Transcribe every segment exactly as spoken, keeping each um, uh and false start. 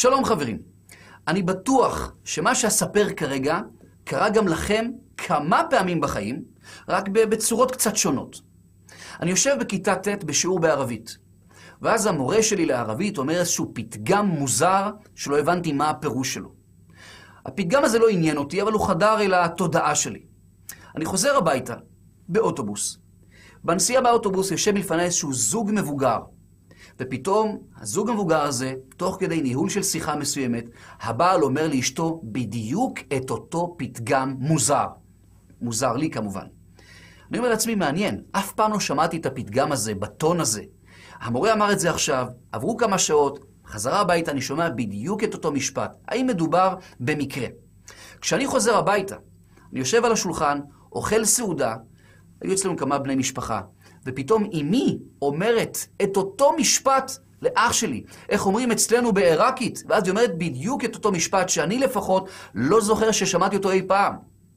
שלום חברים, אני בטוח שמה שאספר כרגע קרה גם לכם כמה פעמים בחיים, רק בצורות קצת שונות. אני יושב בכיתה ט' בשיעור בערבית, ואז המורה שלי לערבית אומר איזשהו פתגם מוזר שלא הבנתי מה הפירוש שלו. הפתגם הזה לא עניין אותי, אבל הוא חדר אל התודעה שלי. אני חוזר הביתה באוטובוס. בנסיעה באוטובוס יושב לפני איזשהו זוג מבוגר, ופתאום הזוג המבוגר הזה, תוך כדי ניהול של שיחה מסוימת, הבעל אומר לאשתו בדיוק את אותו פתגם מוזר. מוזר לי כמובן. אני אומר לעצמי, מעניין, אף פעם לא שמעתי את הפתגם הזה, בטון הזה. המורה אמר את זה עכשיו, עברו כמה שעות, חזרה הביתה, אני שומע בדיוק את אותו משפט. האם מדובר במקרה? כשאני חוזר הביתה, אני יושב על השולחן, אוכל סעודה, היו אצלנו כמה בני משפחה, ופתאום אמי אומרת את אותו משפט לאח שלי. איך אומרים אצלנו בעיראקית? ואז היא אומרת בדיוק את אותו משפט שאני לפחות לא זוכר ששמעתי אותו אי פעם.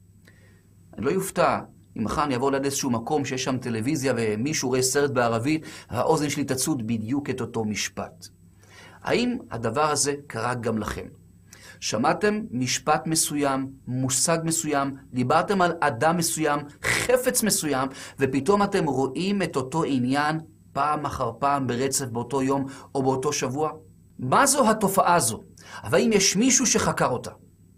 אני לא יופתע אם מחר אני אעבור ליד איזשהו מקום שיש שם טלוויזיה ומישהו רואה סרט בערבית, והאוזן שלי תצוד בדיוק את אותו משפט. האם הדבר הזה קרה גם לכם? שמעתם משפט מסוים, מושג מסוים, דיברתם על אדם מסוים, חפץ מסוים, ופתאום אתם רואים את אותו עניין פעם אחר פעם ברצף באותו יום או באותו שבוע? מה זו התופעה הזו? אבל אם יש מישהו שחקר אותה,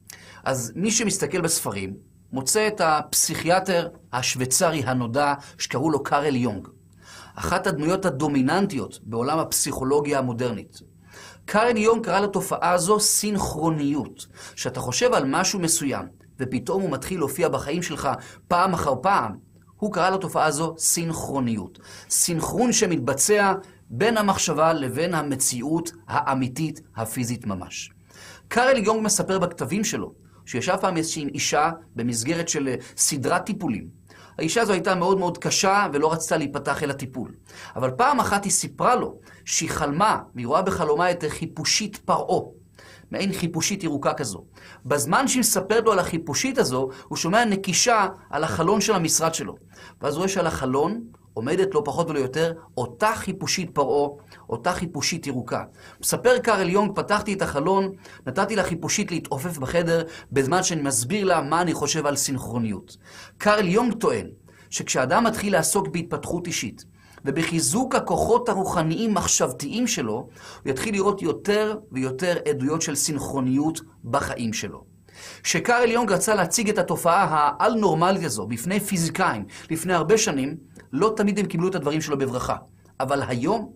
אז מי שמסתכל בספרים מוצא את הפסיכיאטר השוויצרי הנודע שקראו לו קארל יונג. אחת הדמויות הדומיננטיות בעולם הפסיכולוגיה המודרנית. קארל יונג קרא לתופעה הזו סינכרוניות. שאתה חושב על משהו מסוים, ופתאום הוא מתחיל להופיע בחיים שלך פעם אחר פעם, הוא קרא לתופעה הזו סינכרוניות. סינכרון שמתבצע בין המחשבה לבין המציאות האמיתית הפיזית ממש. קארל יונג מספר בכתבים שלו, שישב פעם איזושהי אישה במסגרת של סדרת טיפולים. האישה הזו הייתה מאוד מאוד קשה ולא רצתה להיפתח אל הטיפול. אבל פעם אחת היא סיפרה לו שהיא חלמה, והיא רואה בחלומה את חיפושית פרעה. מעין חיפושית ירוקה כזו. בזמן שהיא מספרת לו על החיפושית הזו, הוא שומע נקישה על החלון של המשרד שלו. ואז הוא רואה שעל החלון עומדת לו פחות ולא יותר אותה חיפושית פרעה, אותה חיפושית ירוקה. מספר קארל יונג, פתחתי את החלון, נתתי לה חיפושית להתעופף בחדר, בזמן שאני מסביר לה מה אני חושב על סינכרוניות. קארל יונג טוען שכשאדם מתחיל לעסוק בהתפתחות אישית, ובחיזוק הכוחות הרוחניים מחשבתיים שלו, הוא יתחיל לראות יותר ויותר עדויות של סינכרוניות בחיים שלו. כשקארל יונג רצה להציג את התופעה העל-נורמלית הזו בפני פיזיקאים לפני הרבה שנים, לא תמיד הם קיבלו את הדברים שלו בברכה. אבל היום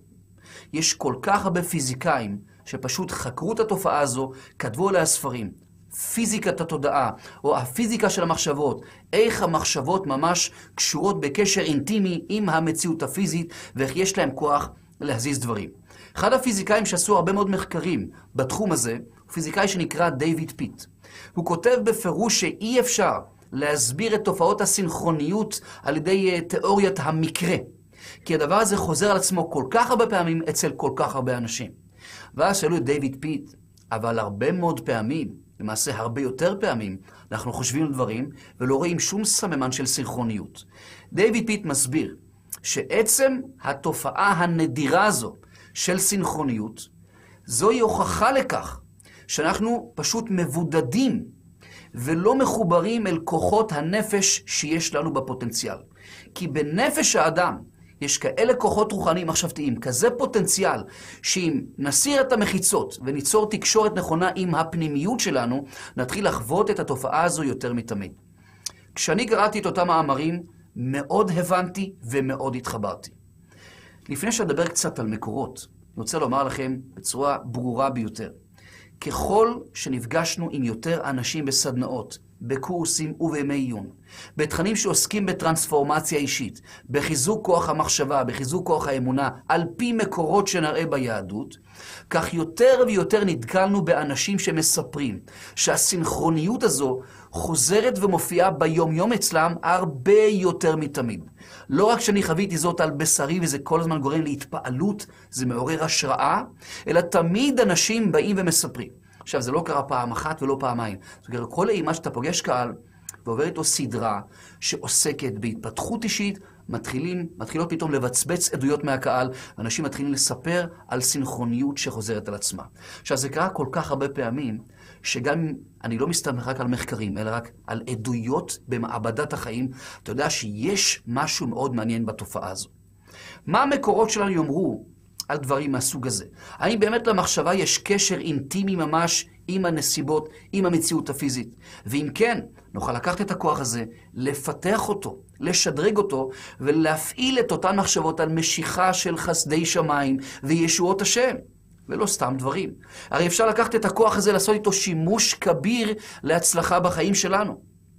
יש כל כך הרבה פיזיקאים שפשוט חקרו את התופעה הזו, כתבו עליה ספרים. פיזיקת התודעה, או הפיזיקה של המחשבות, איך המחשבות ממש קשורות בקשר אינטימי עם המציאות הפיזית, ואיך יש להם כוח להזיז דברים. אחד הפיזיקאים שעשו הרבה מאוד מחקרים בתחום הזה, הוא פיזיקאי שנקרא דיוויד פיט. הוא כותב בפירוש שאי אפשר להסביר את תופעות הסינכרוניות על ידי תיאוריית המקרה. כי הדבר הזה חוזר על עצמו כל כך הרבה פעמים אצל כל כך הרבה אנשים. ואז שאלו את דיוויד פיט, אבל הרבה מאוד פעמים, למעשה הרבה יותר פעמים, אנחנו חושבים על דברים ולא רואים שום סממן של סינכרוניות. דיוויד פיט מסביר שעצם התופעה הנדירה הזו של סינכרוניות, זוהי הוכחה לכך שאנחנו פשוט מבודדים ולא מחוברים אל כוחות הנפש שיש לנו בפוטנציאל. כי בנפש האדם יש כאלה כוחות רוחניים מחשבתיים, כזה פוטנציאל, שאם נסיר את המחיצות וניצור תקשורת נכונה עם הפנימיות שלנו, נתחיל לחוות את התופעה הזו יותר מתמיד. כשאני קראתי את אותם מאמרים, מאוד הבנתי ומאוד התחברתי. לפני שאדבר קצת על מקורות, אני רוצה לומר לכם בצורה ברורה ביותר. ככל שנפגשנו עם יותר אנשים בסדנאות, בקורסים ובימי עיון, בתכנים שעוסקים בטרנספורמציה אישית, בחיזוק כוח המחשבה, בחיזוק כוח האמונה, על פי מקורות שנראה ביהדות, כך יותר ויותר נתקלנו באנשים שמספרים שהסינכרוניות הזו חוזרת ומופיעה ביום-יום אצלם הרבה יותר מתמיד. לא רק שאני חוויתי זאת על בשרי וזה כל הזמן גורם להתפעלות, זה מעורר השראה, אלא תמיד אנשים באים ומספרים. עכשיו, זה לא קרה פעם אחת ולא פעמיים. זאת אומרת, כל אימה שאתה פוגש קהל ועובר איתו סדרה שעוסקת בהתפתחות אישית, מתחילים, מתחילות פתאום לבצבץ עדויות מהקהל, ואנשים מתחילים לספר על סינכרוניות שחוזרת על עצמה. עכשיו, זה קרה כל כך הרבה פעמים, שגם אם אני לא מסתמך רק על מחקרים, אלא רק על עדויות במעבדת החיים, אתה יודע שיש משהו מאוד מעניין בתופעה הזו. מה המקורות שלנו יאמרו על דברים מהסוג הזה? האם באמת למחשבה יש קשר אינטימי ממש עם הנסיבות, עם המציאות הפיזית? ואם כן, נוכל לקחת את הכוח הזה, לפתח אותו, לשדרג אותו, ולהפעיל את אותן מחשבות על משיכה של חסדי שמיים וישועות השם. ולא סתם דברים. הרי אפשר לקחת את הכוח הזה, לעשות איתו שימוש כביר להצלחה בחיים שלנו.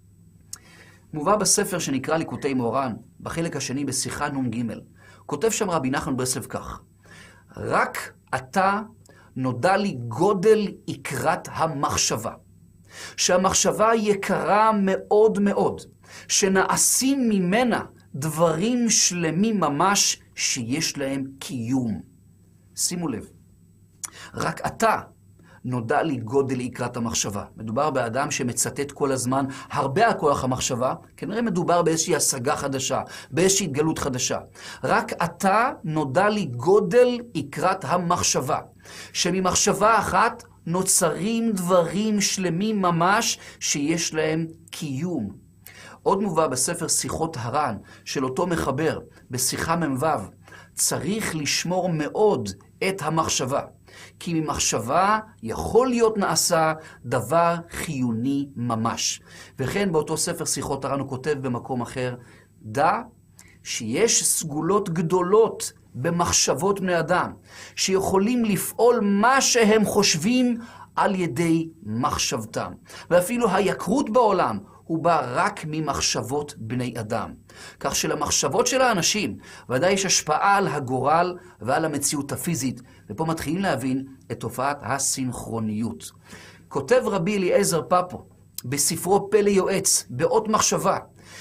מובא בספר שנקרא ליקוטי מוהר"ן, בחלק השני בשיחה נ"ג. כותב שם רבי נחמן ברסלב כך: רק עתה נודע לי גודל יקרת המחשבה. שהמחשבה יקרה מאוד מאוד, שנעשים ממנה דברים שלמים ממש שיש להם קיום. שימו לב, רק עתה נודע לי גודל יקרת המחשבה. מדובר באדם שמצטט כל הזמן הרבה על כוח המחשבה, כנראה מדובר באיזושהי השגה חדשה, באיזושהי התגלות חדשה. רק עתה נודע לי גודל יקרת המחשבה, שממחשבה אחת נוצרים דברים שלמים ממש שיש להם קיום. עוד מובא בספר שיחות הר"ן של אותו מחבר, בשיחה מ"ו, צריך לשמור מאוד את המחשבה, כי ממחשבה יכול להיות נעשה דבר חיוני ממש. וכן באותו ספר שיחות הר"ן הוא כותב במקום אחר, דע שיש סגולות גדולות במחשבות בני אדם, שיכולים לפעול מה שהם חושבים על ידי מחשבתם. ואפילו היקרות בעולם הוא בא רק ממחשבות בני אדם. כך שלמחשבות של האנשים ודאי יש השפעה על הגורל ועל המציאות הפיזית, ופה מתחילים להבין את תופעת הסינכרוניות. כותב רבי אליעזר פפו בספרו פלא יועץ, באות מחשבה,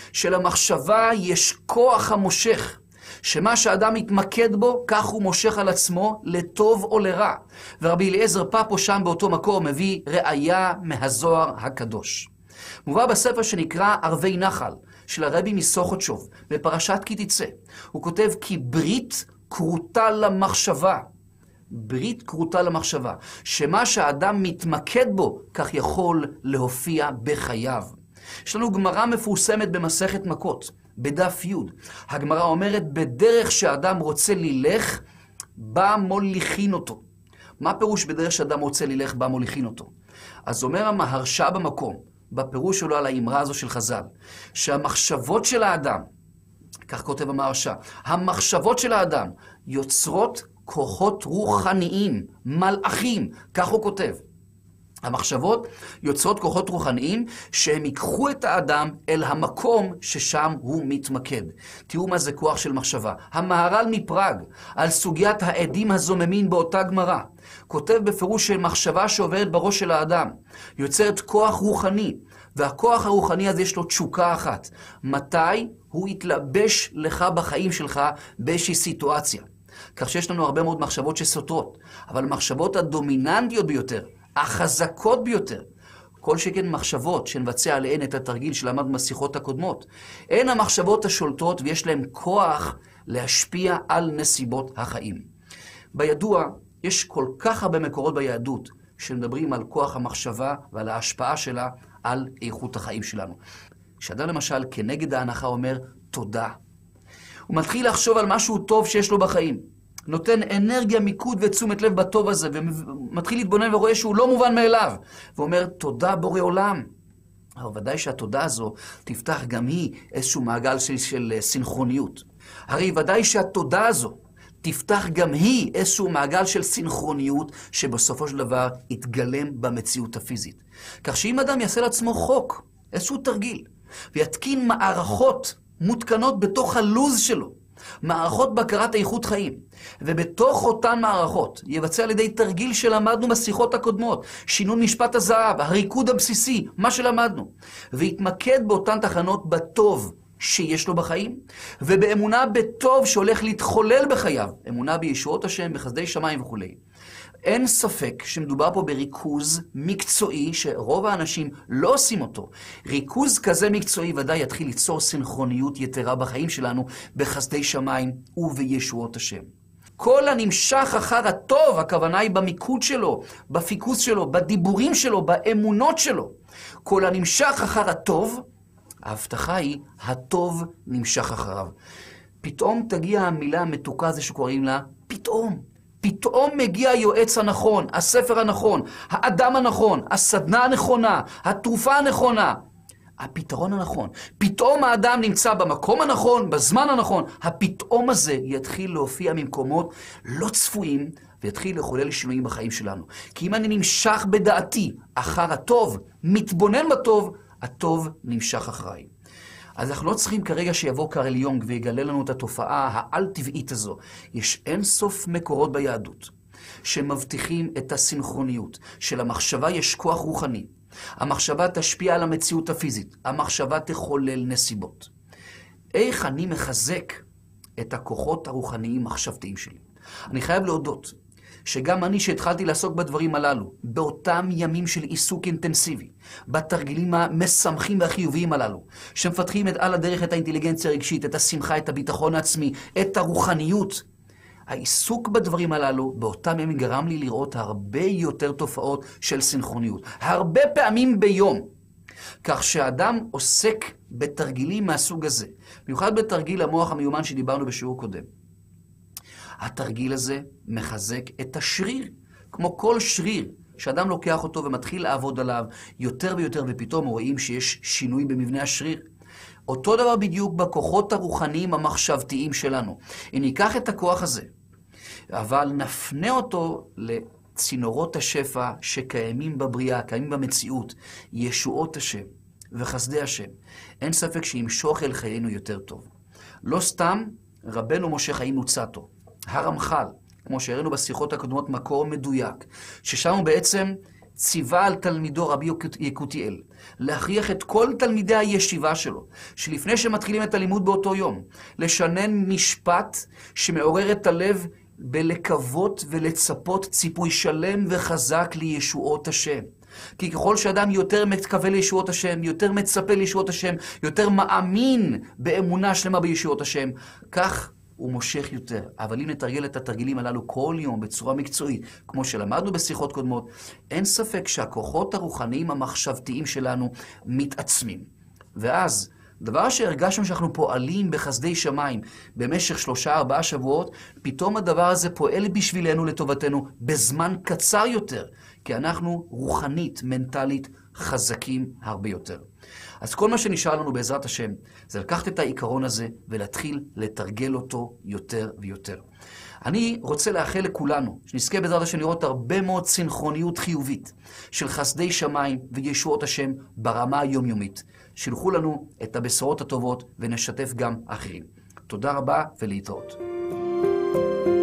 שלמחשבה יש כוח המושך, שמה שאדם מתמקד בו, כך הוא מושך על עצמו, לטוב או לרע. ורבי אליעזר פפו שם באותו מקום מביא ראיה מהזוהר הקדוש. מובא בספר שנקרא ערבי נחל, של הרבי מסוכותשוב, בפרשת כי תצא. הוא כותב כי ברית כרותה למחשבה. ברית כרותה למחשבה. שמה שהאדם מתמקד בו, כך יכול להופיע בחייו. יש לנו גמרא מפורסמת במסכת מכות, בדף י'. הגמרא אומרת, בדרך שאדם רוצה ללך, בא מוליכין אותו. מה פירוש בדרך שאדם רוצה ללך, בא מוליכין אותו? אז אומר המהרש"א במקום, בפירוש שלו על האמרה הזו של חז"ל, שהמחשבות של האדם, כך כותב המהרש"א, המחשבות של האדם יוצרות כוחות רוחניים, מלאכים, כך הוא כותב. המחשבות יוצרות כוחות רוחניים שהם ייקחו את האדם אל המקום ששם הוא מתמקד. תראו מה זה כוח של מחשבה. המהר"ל מפראג, על סוגיית העדים הזוממים באותה גמרא, כותב בפירוש של מחשבה שעוברת בראש של האדם, יוצרת כוח רוחני, והכוח הרוחני הזה יש לו תשוקה אחת. מתי הוא יתלבש לך בחיים שלך באיזושהי סיטואציה. כך שיש לנו הרבה מאוד מחשבות שסותרות, אבל המחשבות הדומיננטיות ביותר, החזקות ביותר, כל שכן מחשבות שנבצע עליהן את התרגיל שלמדנו בשיחות הקודמות, הן המחשבות השולטות ויש להן כוח להשפיע על נסיבות החיים. בידוע, יש כל כך הרבה מקורות ביהדות שמדברים על כוח המחשבה ועל ההשפעה שלה על איכות החיים שלנו. כשאדם למשל כנגד ההנחה אומר תודה, הוא מתחיל לחשוב על משהו טוב שיש לו בחיים, נותן אנרגיה, מיקוד ותשומת לב בטוב הזה, ומתחיל להתבונן ורואה שהוא לא מובן מאליו, ואומר תודה בורא עולם. אבל ודאי שהתודה הזו תפתח גם היא איזשהו מעגל של, של סינכרוניות. הרי ודאי שהתודה הזו תפתח גם היא איזשהו מעגל של סינכרוניות, שבסופו של דבר יתגלם במציאות הפיזית. כך שאם אדם יעשה לעצמו חוק, איזשהו תרגיל, ויתקין מערכות מותקנות בתוך הלוז שלו, מערכות בקרת איכות חיים, ובתוך אותן מערכות יבצע על ידי תרגיל שלמדנו בשיחות הקודמות, שינון משפט הזהב, הריקוד הבסיסי, מה שלמדנו, ויתמקד באותן תחנות בטוב שיש לו בחיים, ובאמונה בטוב שהולך להתחולל בחייו, אמונה בישועות השם, בחסדי שמיים וכו'. אין ספק שמדובר פה בריכוז מקצועי שרוב האנשים לא עושים אותו. ריכוז כזה מקצועי ודאי יתחיל ליצור סינכרוניות יתרה בחיים שלנו בחסדי שמיים ובישועות השם. כל הנמשך אחר הטוב, הכוונה היא במיקוד שלו, בפיקוס שלו, בדיבורים שלו, באמונות שלו. כל הנמשך אחר הטוב, ההבטחה היא, הטוב נמשך אחריו. פתאום תגיע המילה המתוקה הזו שקוראים לה פתאום. פתאום מגיע היועץ הנכון, הספר הנכון, האדם הנכון, הסדנה הנכונה, התרופה הנכונה, הפתרון הנכון. פתאום האדם נמצא במקום הנכון, בזמן הנכון. הפתאום הזה יתחיל להופיע ממקומות לא צפויים, ויתחיל לחולל שינויים בחיים שלנו. כי אם אני נמשך בדעתי אחר הטוב, מתבונן בטוב, הטוב נמשך אחריי. אז אנחנו לא צריכים כרגע שיבוא קארל יונג ויגלה לנו את התופעה העל-טבעית הזו. יש אין סוף מקורות ביהדות שמבטיחים את הסינכרוניות. שלמחשבה יש כוח רוחני. המחשבה תשפיע על המציאות הפיזית. המחשבה תחולל נסיבות. איך אני מחזק את הכוחות הרוחניים מחשבתיים שלי? אני חייב להודות שגם אני שהתחלתי לעסוק בדברים הללו, באותם ימים של עיסוק אינטנסיבי, בתרגילים המשמחים והחיוביים הללו, שמפתחים את על הדרך את האינטליגנציה הרגשית, את השמחה, את הביטחון העצמי, את הרוחניות, העיסוק בדברים הללו באותם ימים גרם לי לראות הרבה יותר תופעות של סינכרוניות. הרבה פעמים ביום. כך שאדם עוסק בתרגילים מהסוג הזה. במיוחד בתרגיל המוח המיומן שדיברנו בשיעור קודם. התרגיל הזה מחזק את השריר. כמו כל שריר שאדם לוקח אותו ומתחיל לעבוד עליו יותר ויותר, ופתאום רואים שיש שינוי במבנה השריר. אותו דבר בדיוק בכוחות הרוחניים המחשבתיים שלנו. אם ניקח את הכוח הזה, אבל נפנה אותו לצינורות השפע שקיימים בבריאה, קיימים במציאות, ישועות השם וחסדי השם, אין ספק שימשוך אל חיינו יותר טוב. לא סתם רבנו משה חיים לוצאטו, הרמח"ל, כמו שהראינו בשיחות הקודמות, מקור מדויק, ששם הוא בעצם ציווה על תלמידו רבי יקותיאל, להכריח את כל תלמידי הישיבה שלו, שלפני שמתחילים את הלימוד באותו יום, לשנן משפט שמעורר את הלב בלקוות ולצפות ציפוי שלם וחזק לישועות השם. כי ככל שאדם יותר מקווה לישועות השם, יותר מצפה לישועות השם, יותר מאמין באמונה שלמה בישועות השם, כך הוא מושך יותר. אבל אם נתרגל את התרגילים הללו כל יום בצורה מקצועית, כמו שלמדנו בשיחות קודמות, אין ספק שהכוחות הרוחניים המחשבתיים שלנו מתעצמים. ואז, דבר שהרגשנו שאנחנו פועלים בחסדי שמיים במשך שלושה ארבעה שבועות, פתאום הדבר הזה פועל בשבילנו לטובתנו בזמן קצר יותר, כי אנחנו רוחנית, מנטלית, חזקים הרבה יותר. אז כל מה שנשאר לנו בעזרת השם, זה לקחת את העיקרון הזה ולהתחיל לתרגל אותו יותר ויותר. אני רוצה לאחל לכולנו, שנזכה בעזרת השם לראות הרבה מאוד סינכרוניות חיובית של חסדי שמיים וישועות השם ברמה היומיומית. שילחו לנו את הבשורות הטובות ונשתף גם אחרים. תודה רבה ולהתראות.